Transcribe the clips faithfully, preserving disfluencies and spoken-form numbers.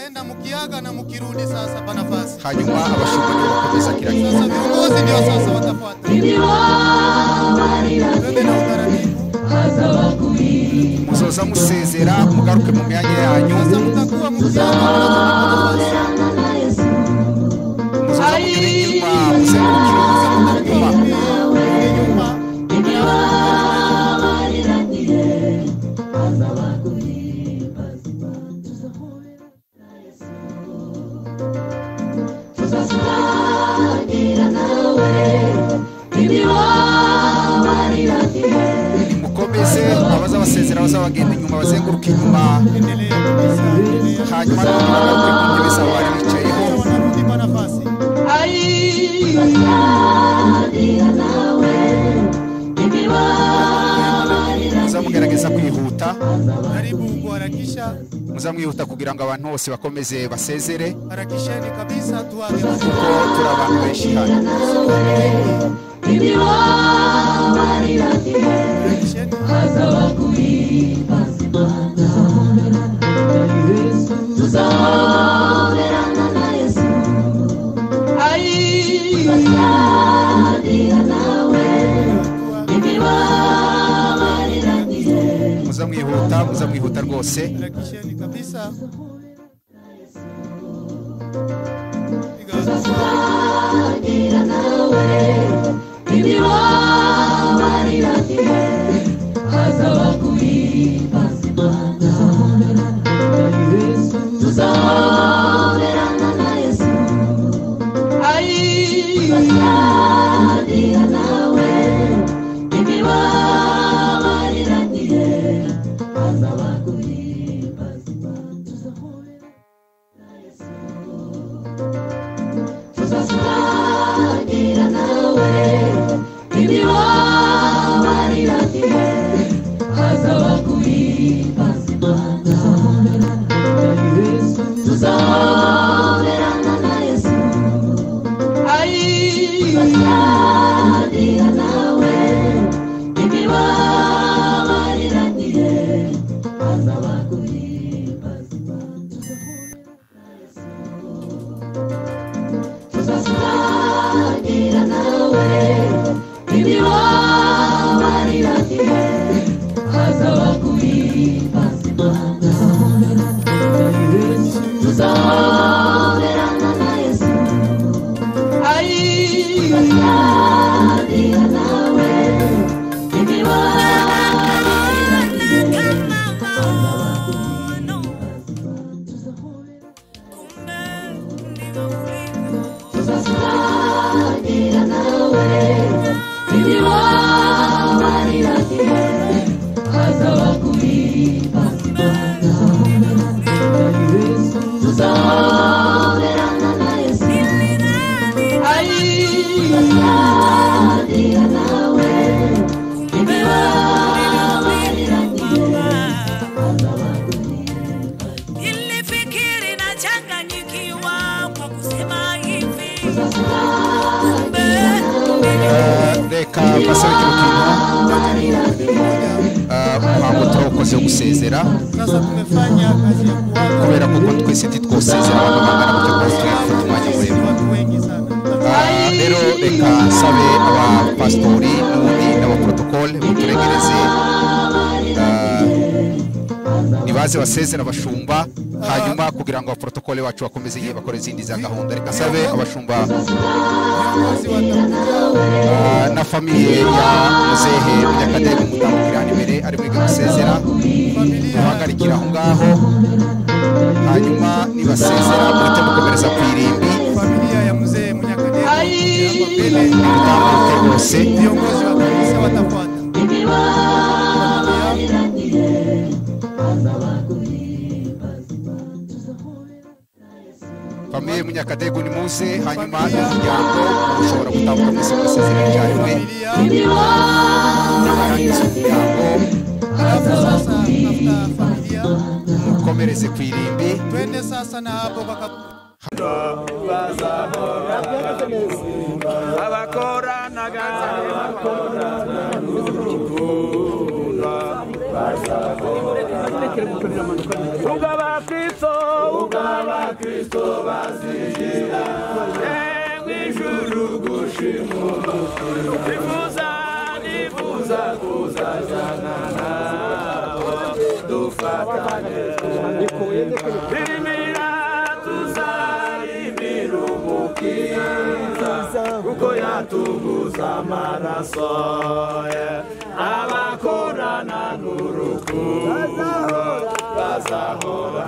Bagenda mu kiyaga na mu Kirundi sasa panafasi. Hanyuma abashumba ndio bakomeza kila kitu. Sasa viongozi ndio sasa watafuata. Twende na utaratibu. Muzoza musezera mugaruke mu myanya yanyu. Sasa mtakuwa mu kiyaga na panafasi. Muzoza mukiri nyuma musengukira nyuma. Mukomeze abaza basezera baza bagenda inyuma bazenguruka inyuma hanyuma n'abagaruke ku ntebe zabo bari bicayeho muza mugerageza kwihuta muza mwihuta kugira ngo abantu bose bakomeze basezere harakisheni kabisa tuage kuko turi abantu benshi hano. Muza mwihuta muza mwihuta rwose harakisheni kabisa reka basabe umuhango turawukoze wo gusezera kubera kuko twese ntitwosezera abantu bangana gutyo rwose tuyafata umwanya muremure. Rero reka nsabe abapasitori n'ubundi n'abaprotokole muturegereze nibaze basezera abashumba hanyuma kugira ngo abaprotokole bacu bakomeze igihe bakora izindi za gahunda. Reka nsabe abashumba na famiye ya muzehe Munyakadege mutambukirana imbere ari mwige gusezera muhagarikira aho ngaho hanyuma nibasezera muhite mukomereza ku irimbi familia ya muzehe Munyakadege mutambuke bose viongozi wa kanisa watafuata. Famiye Munyakadege ni muze hanyuma umuryango ushobora gutambuka mwese gusezera icyarimwe nabarangiza umuryango Alafu sasa after familia mukomereze ku irimbi twende sasa na hapo baka abakora nagazana abakora ugaba Kristo ugaba Kristo bazigira Ijuru gushimura Nifuza, nifuza kuzajyana nawe dufatanye Birimira tuzarimira umukiza Kuko yatuguza amaraso Abakorana n'urukundo bazahora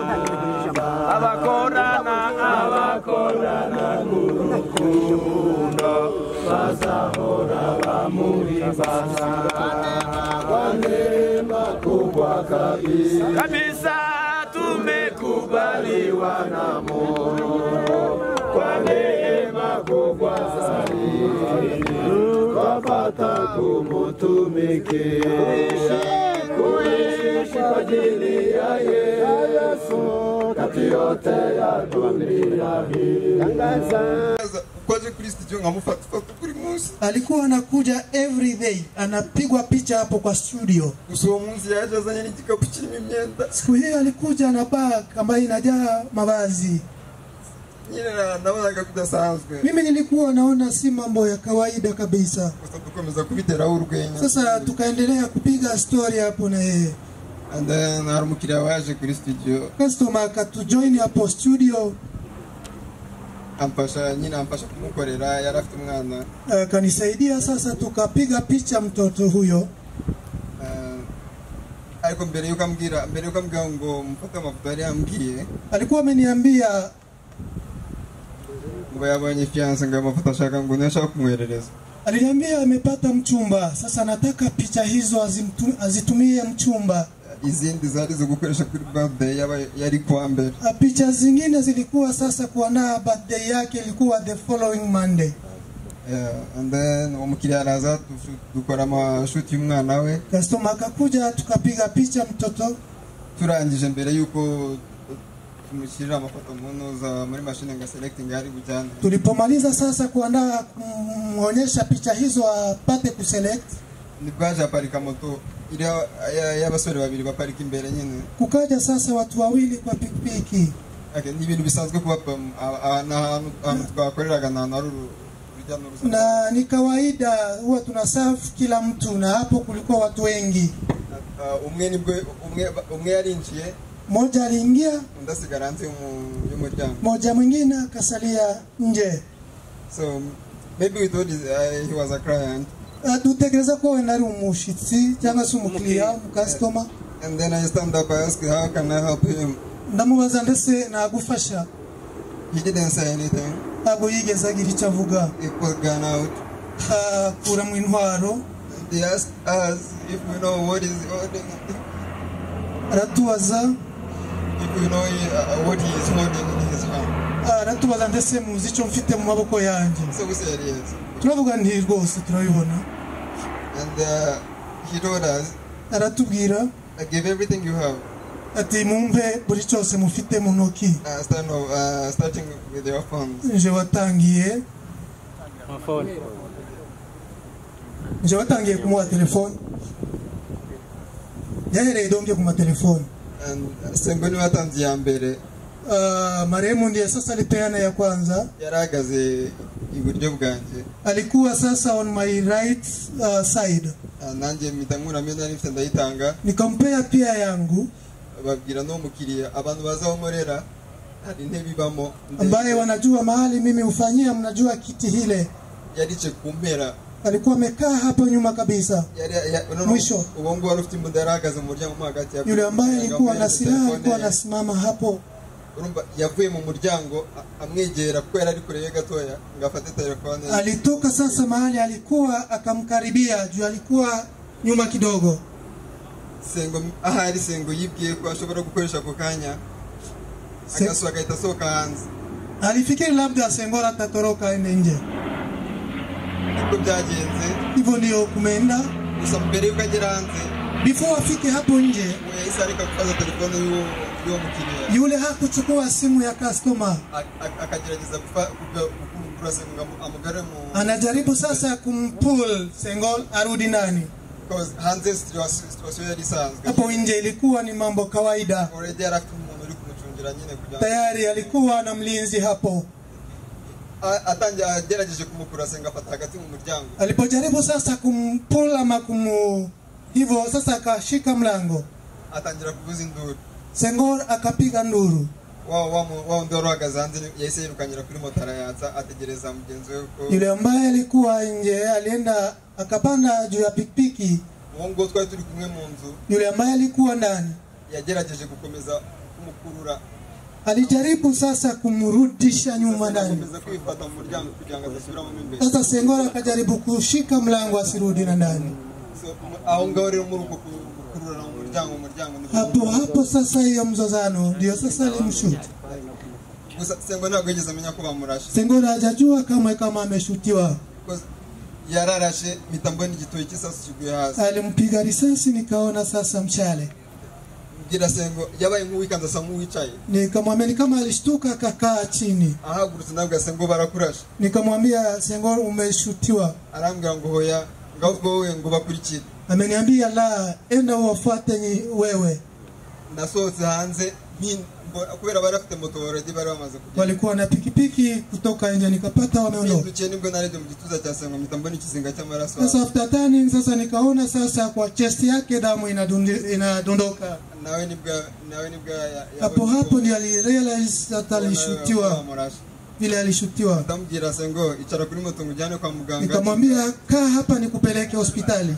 Abakorana, abakorana n'urukundo bazahora bamuhimbaza Kwa neema kubwa kabisa Kabisa tumekubaliwa na Mungu Kwa neema kubwa zaidi Twapata kumutumikia Kuishi kwa ajili ya Yesu Kati yote ya dunia hii Kwaje Kristo jo ngamufata fata kuri munsi alikuwa anakuja every day anapigwa picha hapo kwa studio. Uso munsi yaje azanye n'igikapu kirimo imyenda. Siku hiyo alikuja na bag ambayo inajaa mavazi. Nyine nabonaga kudasanzwe. Mimi nilikuwa naona si mambo ya kawaida kabisa. Sasa tukomeza kubitera urwenya. Sasa tukaendelea kupiga story hapo na yeye. And then arumukira waje kuri studio. Customer akatujoin hapo studio. Ampasha nyina ampasha kumukorera yarafite umwana. Akanisaidia sasa tukapiga picha mtoto huyo. Uh, Alikuwa mbere yuko ambwira mbere yuko ambwira ngo mfate amafoto yari ambwiye. Alikuwa ameniambia ngo yabonye fiance ngo amafoto ashaka ngo nashaka kumwerereza. Aliniambia amepata mchumba. Sasa nataka picha hizo azitumie mchumba. Izindi zari zo gukoresha kuri birthday yaba yari kwa mbere. Picha zingine zilikuwa sasa kuandaa birthday yake ilikuwa the following Monday. Yeah, and then umukiriya araza dukora ama shoot y'umwana we. Customer akakuja tukapiga picha mtoto. Turangije mbere yuko tumushyirira amafoto munoza muri machine nga selecting yari bujyana. Tulipomaliza sasa kuandaa kuonyesha picha hizo apate kuselect. Nibwaje aparika moto ile y'abasore babiri baparika imbere nyine. Kukaja sasa watu wawili kwa pikipiki. Okay, ni ibintu bisanzwe kuba na twakoreraga na naruru na ni kawaida huwa tunaserve kila mtu na hapo kulikuwa watu wengi. Umwe nibwo umwe umwe yarinjiye, mmoja aliingia, ndasigara nzi y'umuryango. Mmoja mwingine akasalia nje. So maybe we thought uh, he was a client. Dutegereza ko we nari umushitsi cyangwa se umukiriya mu customer. And then I stand up and ask how can I help him? Ndamubaza ndetse nagufasha. He didn't say anything. Abo yigeze agira icyo avuga. He put gun out. Akura mu intwaro. They asked us if we know what is holding. Aratubaza if we know uh, what he is holding in his hand. Aratubaza ndetse muzi icyo mfite mu maboko yanjye. So we said yes. Turavuga nti rwose turabibona. And uh, he told us, aratubwira, I give everything you have. Ati mumpe buri cyose mufite mu ntoki. Uh, start no, uh, starting with your phones. Nje watangiye. Phone. Nje watangiye kumuha telefone. Yahereye donge kuma telefone. And semboni watangiye ya mbere. Uh, marehemu ndiye sasa alipeana ya kwanza. Yaragaze iburyo bwanjye. Alikuwa sasa on my right uh, side. Uh, nanjye mitangura mena nifite ndayitanga. Nikampea pia yangu. Babwira no mukiriya abantu bazaho nkorera hari intebe ibamo ambaye wanajua mahali mimi ufanyia, mnajua kiti hile yarice kumpera. Alikuwa amekaa hapo nyuma kabisa. Yari ya, no, mwisho ubongo wari ufite imbunda yaragaze mu muryango mo hagati ya yule ambaye alikuwa na silaha alikuwa anasimama hapo. Urumva yavuye mu muryango amwegera kuko yari ari kure gatoya ngafate telefone. Alitoka sasa mahali alikuwa akamkaribia juu alikuwa nyuma kidogo. Sengo ahari sengo yibwiye ko ashobora gukoresha ko kanya akaso akaita soka hanze. Alifikiri labda Sengo atatoroka ende nje. Niko byagenze hivyo ndio kumeenda. Gusa mbere yuko agera hanze, before afike hapo nje, yahise areka kufaza telefone y'uwo y'uwo mukiriya. Yule hakuchukua simu ya customer, akagerageza kugura Sengo amugare mu. Anajaribu sasa kumpull Sengo arudi ndani. Because hanze situation yari isanzwe. Hapo nje ilikuwa ni mambo kawaida. Already arafite umuntu uri kumuchungira. kumurindira nyine kugira tayari alikuwa na mlinzi hapo. atangira agerageje kumukura Sengo afata hagati mu muryango. Alipojaribu sasa kumpula ama kumu hivyo sasa akashika mlango, atangira kuvuza induru. Sengo akapiga nduru. Wao wao wao ndio rogaza hanze yahise yirukanyira kuri moto arayatsa ategereza mugenzi we ko yule ambaye alikuwa nje alienda akapanda juu ya pikipiki. Mungu twari turi kumwe mu nzu. Yule ambaye alikuwa ndani yagerageje gukomeza kumukurura, alijaribu sasa kumrudisha nyuma ndani. Akomeza kuifata mu muryango kugira ngo adasubira mu mbere. Sasa Sengo akajaribu kushika mlango asirudi na ndani. So aho ngaho rero muri uko kukurura mu muryango muryango hapo hapo sasa hiyo mzozano ndio sasa alimshuti. Gusa Sengo ntabwo yigeze amenya ko bamurashe. Sengo hajajua kama kama ameshutiwa. Yararashe mitamboni gitoyi kisasu kiguye hasi. Alimpiga risasi nikaona sasa mshale. Ngira Sengo yabaye nk'uwikanza sa nk'uwicaye. Nikamwambia kama alishtuka akakaa chini. Ahagurutse nabwo Sengo barakurashe. Nikamwambia Sengo umeshutiwa. Arambwira ngo hoya ngahubwo wewe ngo bakurikire. Ameniambia la, enda uwafuate wewe. Nasohotse hanze kubera barafite moto already bari bamaze kugenda. Walikuwa na pikipiki kutoka nje nikapata wameondoka. Ndukiye nibwo narede mu gituza cya Sengo mitamboni kizinga cy'amaraso. Sasa after turning sasa nikaona sasa kwa chest yake damu inadondoka. Nawe nibwo nawe nibwo hapo hapo ndio alirealize that alishutiwa. Vile alishutiwa. Ndamubwira Sengo icara kuri moto ngujyane kwa muganga. Nikamwambia kaa hapa nikupeleke hospitali.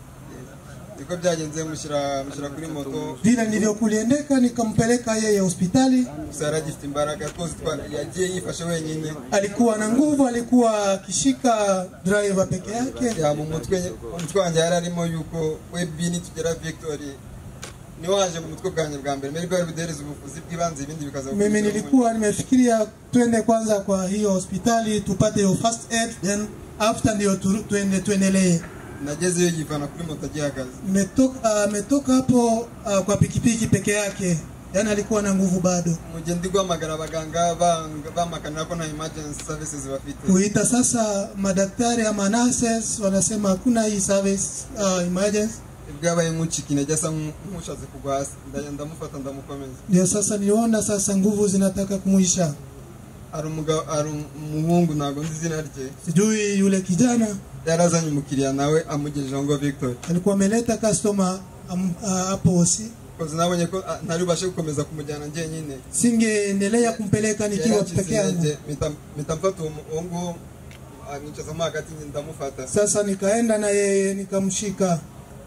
Niko byagenze mushira mushira kuri moto. Vile nilivyokuliendeka nikampeleka yeye hospitali. Sara gifite imbaraga twose yagiye yifashe wenyine. Alikuwa na nguvu, alikuwa akishika driver peke yake. Ya mu mutwe umutwe wanjye yararimo yuko we bini tugera Victory. Ni waje mu mutwe bwanjye bwa mbere. Meri bari budereza ubuvuzi bw'ibanze ibindi bikaza. Mimi nilikuwa nimefikiria twende kwanza kwa hiyo hospitali tupate yo first aid, then after ndio tuende tuendelee. Nageze yo yivana kuri moto agihagaze. Nimetoka ametoka hapo uh, kwa pikipiki peke yake. Yaani alikuwa na nguvu bado. Mugendi gwamagara abaganga bamakanira ko na emergency services bafite. Kuita sasa madaktari ama nurses wanasema hakuna hii service uh, emergency. Bwabaye nk'ukikine cyasa nk'ushatse kugwa hasi ndamufata ndamukomeza. Ndio sasa niona sasa nguvu zinataka kumuisha. Ari umugabo ari umuhungu nago nzi izina rye. Sijui yule kijana yarazanye umukiriya nawe amugejeje ngo Victory. Alikuwa ameleta customer hapo um, osi. Kozi nabonye ko ntari ubashe gukomeza kumujyana nje nyine. Singeendelea kumpeleka nikiwa peke yangu. Mitamfata uongo anichazama hagati ndamufata. Sasa nikaenda na yeye nikamshika.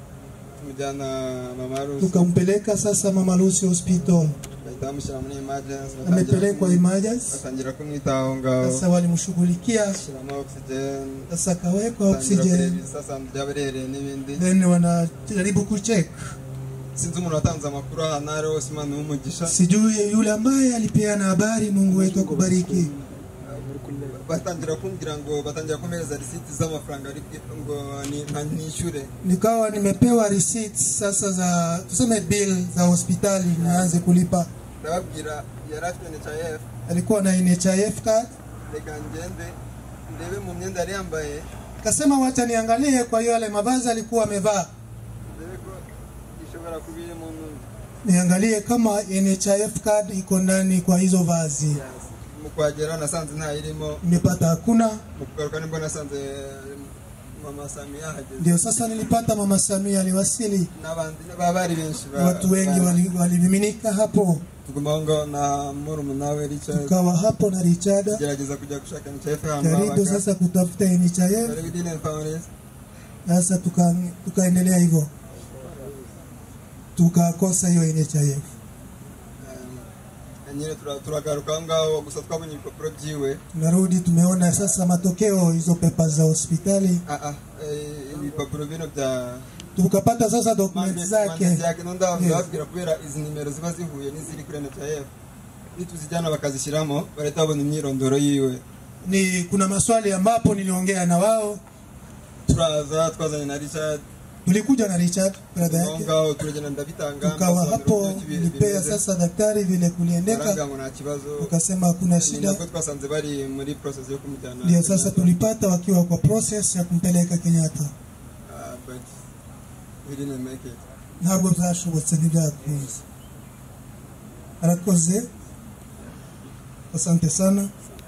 Tumujyana Mama Lucy. Tukampeleka sasa Mama Lucy hospital. Amepelekwa emergency. Atangira kumwitaho ngao. Sasa walimshughulikia. Sasa kawekwa oxygen. Sasa ndaberere n'ibindi. Then wanajaribu kucheck. Sinzi umuntu watanze amakuru hano ari Osman w'umugisha. Sijui yule ambaye alipeana habari. Mungu wetu akubariki. Batangira kumbwira ngo batangira kumereza receipt z'amafaranga ari ngo ni nishure. Nikawa nimepewa receipts sasa za tuseme bill za hospitali nianze kulipa. Ndababwira yarafite N H I F. Alikuwa na N H I F card. Reka ngende ndebe mu myenda yari yambaye. Kasema wacha niangalie kwa yale mavazi alikuwa amevaa. Ndebe ko ishobora kubiri mu niangalie kama N H I F card iko ndani kwa hizo vazi. Yes. Mukwagera nasanze nta irimo. Nimepata hakuna. Mukugaruka nimbo nasanze Mama Samia hageze. Ndio sasa nilipata Mama Samia aliwasili. N'abandi babari benshi watu wengi walimiminika wali hapo. Tukumongo na murumu nawe Richard. Tukawa hapo na Richard. Gerageza kuja kushaka N H I F hano. Karibu sasa kutafuta N H I F. Sasa tuka tukaendelea hivyo. Tukakosa hiyo N H I F. Nyine turagaruka ngao gusa twabonye ibipapuro byiwe. Narudi tumeona sasa matokeo hizo pepa za hospitali. Ah ah ibipapuro bino bya tukapata sasa documents zake. Yake nonda ndabwira kubera izi nimero ziba zihuye n'iziri kuri N H I F. Nituzijyana bakazishiramo bareta babona imyirondoro yiwe. Ni kuna maswali ambapo niliongea na wao. Turaza twazanye na Richard. Tulikuja na Richard brother yake. Ngao turejana ndabitanga. Tukawa hapo nilipea sasa daktari vile kuliendeka. Ukasema hakuna shida. Ndio twasanze bari muri process yo kumujyana. Ndio sasa tulipata wakiwa kwa process ya kumpeleka Kenyatta. Ah but we didn't make it. Ntabwo byashobotse ntibyakunze. Arakoze. Asante sana.